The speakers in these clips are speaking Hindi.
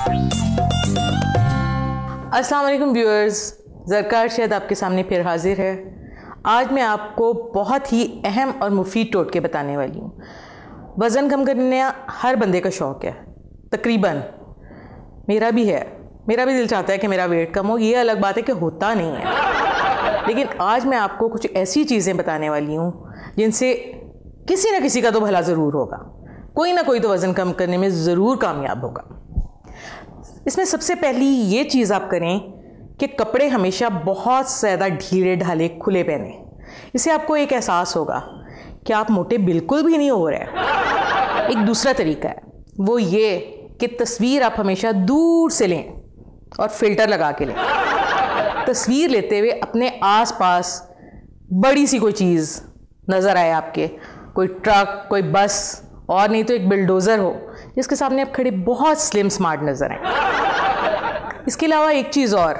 अस्सलाम वालेकुम व्यूअर्स, ज़रकार शायद आपके सामने फिर हाजिर है। आज मैं आपको बहुत ही अहम और मुफीद टोटके बताने वाली हूँ। वज़न कम करने हर बंदे का शौक़ है, तकरीबन मेरा भी है। मेरा भी दिल चाहता है कि मेरा वेट कम हो, ये अलग बात है कि होता नहीं है। लेकिन आज मैं आपको कुछ ऐसी चीज़ें बताने वाली हूँ जिनसे किसी न किसी का तो भला ज़रूर होगा, कोई ना कोई तो वज़न कम करने में ज़रूर कामयाब होगा। इसमें सबसे पहली ये चीज़ आप करें कि कपड़े हमेशा बहुत ज़्यादा ढीले ढाले खुले पहने। इससे आपको एक एहसास होगा कि आप मोटे बिल्कुल भी नहीं हो रहे। एक दूसरा तरीका है, वो ये कि तस्वीर आप हमेशा दूर से लें और फ़िल्टर लगा के लें। तस्वीर लेते हुए अपने आसपास बड़ी सी कोई चीज़ नज़र आए आपके, कोई ट्रक, कोई बस, और नहीं तो एक बिल्डोज़र हो जिसके सामने आप खड़े बहुत स्लिम स्मार्ट नज़र आए। इसके अलावा एक चीज़ और,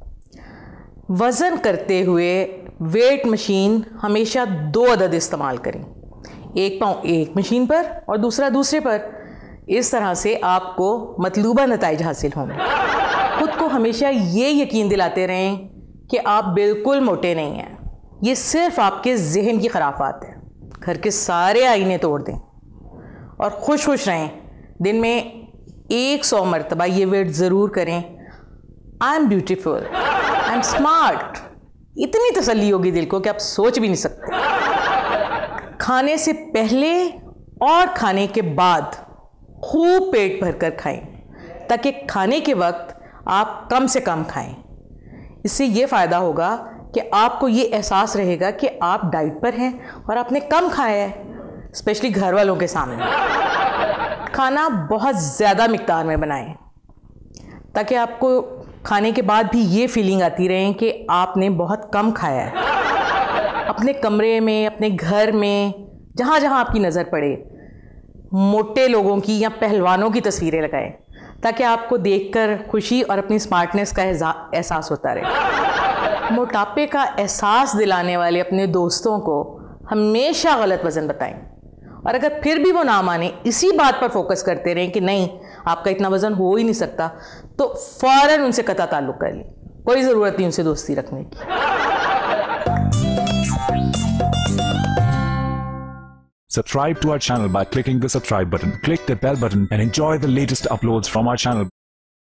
वज़न करते हुए वेट मशीन हमेशा 2 अदद इस्तेमाल करें, एक पाँव एक मशीन पर और दूसरा दूसरे पर। इस तरह से आपको मतलूबा नताइज हासिल होंगे। खुद को हमेशा ये यकीन दिलाते रहें कि आप बिल्कुल मोटे नहीं हैं, ये सिर्फ आपके जहन की खराफात है। घर के सारे आईने तोड़ दें और खुश खुश रहें। दिन में 100 मरतबा ये वर्ड ज़रूर करें, I am beautiful, I am smart. इतनी तसल्ली होगी दिल को कि आप सोच भी नहीं सकते। खाने से पहले और खाने के बाद खूब पेट भरकर खाएं, ताकि खाने के वक्त आप कम से कम खाएं। इससे ये फ़ायदा होगा कि आपको ये एहसास रहेगा कि आप डाइट पर हैं और आपने कम खाया है, स्पेशली घर वालों के सामने। खाना बहुत ज़्यादा मिक़दार में बनाएं, ताकि आपको खाने के बाद भी ये फीलिंग आती रहे कि आपने बहुत कम खाया है। अपने कमरे में, अपने घर में, जहाँ जहाँ आपकी नज़र पड़े, मोटे लोगों की या पहलवानों की तस्वीरें लगाएं, ताकि आपको देखकर खुशी और अपनी स्मार्टनेस का एहसास होता रहे। मोटापे का एहसास दिलाने वाले अपने दोस्तों को हमेशा गलत वज़न बताएं, और अगर फिर भी वो ना माने, इसी बात पर फोकस करते रहें कि नहीं आपका इतना वज़न हो ही नहीं सकता, तो फ़ौरन उनसे कता ताल्लुक़ कर लें। कोई ज़रूरत नहीं उनसे दोस्ती रखने की। Subscribe to our channel by clicking the subscribe button. Click the bell button and enjoy the latest uploads from our channel.